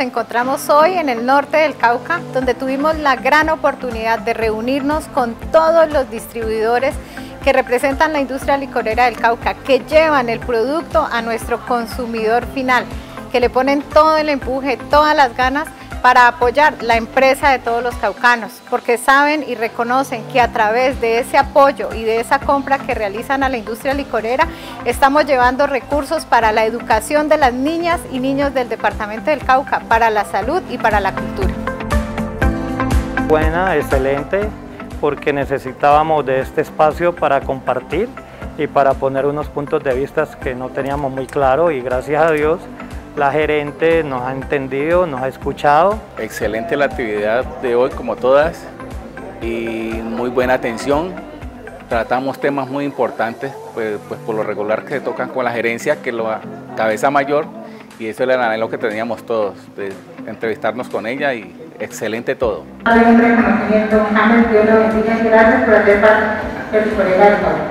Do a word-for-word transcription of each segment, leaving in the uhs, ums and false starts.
encontramos hoy en el norte del Cauca, donde tuvimos la gran oportunidad de reunirnos con todos los distribuidores que representan la industria licorera del Cauca, que llevan el producto a nuestro consumidor final, que le ponen todo el empuje, todas las ganas para apoyar la empresa de todos los caucanos, porque saben y reconocen que a través de ese apoyo y de esa compra que realizan a la industria licorera, estamos llevando recursos para la educación de las niñas y niños del departamento del Cauca, para la salud y para la cultura. Buena, excelente, porque necesitábamos de este espacio para compartir y para poner unos puntos de vista que no teníamos muy claro, y gracias a Dios la gerente nos ha entendido, nos ha escuchado. Excelente la actividad de hoy, como todas, y muy buena atención. Tratamos temas muy importantes, pues, pues por lo regular que se tocan con la gerencia, que es la cabeza mayor, y eso era el anhelo que teníamos todos, de entrevistarnos con ella, y excelente todo. Un reconocimiento, James, Dios lo bendiga, gracias por hacer parte del Licorera del Cauca.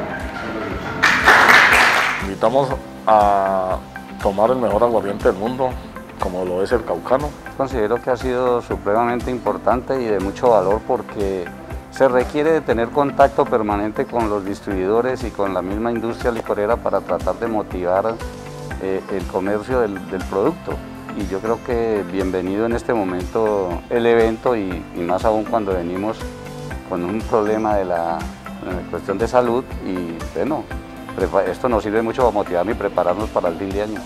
Invitamos a tomar el mejor aguardiente del mundo, como lo es el caucano. Considero que ha sido supremamente importante y de mucho valor, porque se requiere de tener contacto permanente con los distribuidores y con la misma industria licorera para tratar de motivar eh, el comercio del, del producto. Y yo creo que bienvenido en este momento el evento, y, y más aún cuando venimos con un problema de la de cuestión de salud, y bueno, esto nos sirve mucho para motivarnos y prepararnos para el fin de año.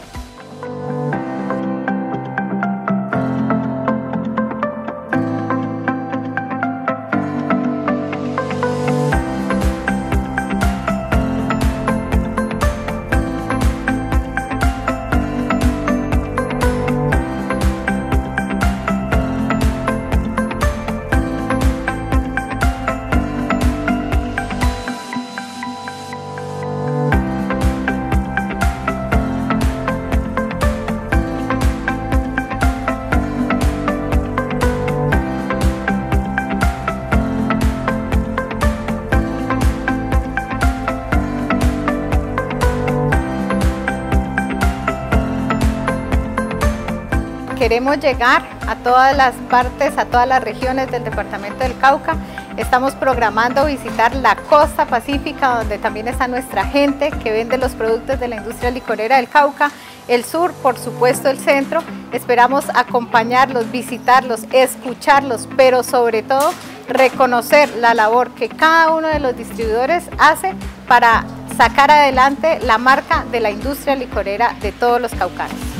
Queremos llegar a todas las partes, a todas las regiones del departamento del Cauca. Estamos programando visitar la costa pacífica, donde también está nuestra gente que vende los productos de la industria licorera del Cauca, el sur, por supuesto el centro. Esperamos acompañarlos, visitarlos, escucharlos, pero sobre todo reconocer la labor que cada uno de los distribuidores hace para sacar adelante la marca de la industria licorera de todos los caucanos.